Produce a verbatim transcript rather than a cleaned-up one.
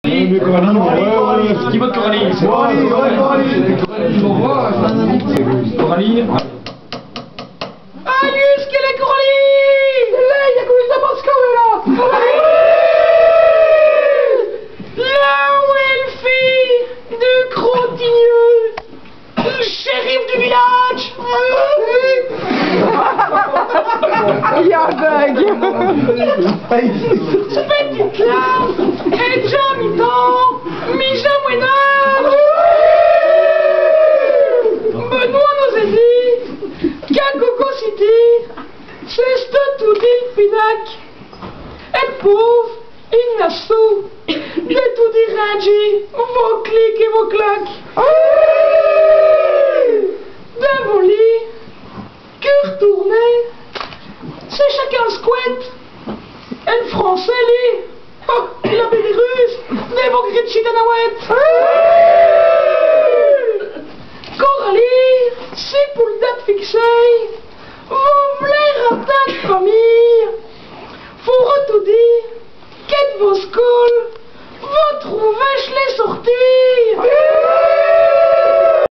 Qui vote Coralie? Coralie, Coralie, Coralie. Alius, quelle est Coralie? Là, il y a combien de Moscou, là? Là où elle fait de crotigneux, le shérif du village. Il y a un bug. Petite là, elle est déjà à mi-temps, mi-ja moyen-âge. Benoît nous a dit qu'à Coco City, c'est tout dit Pinac. Et pauvre, il n'a sous, de tout dire Rangi, vos clics et vos claques. Dans vos lits, que retourner, c'est chacun squat. Et le français, lui, oh, la belle russe, des vos grits de chitanouette.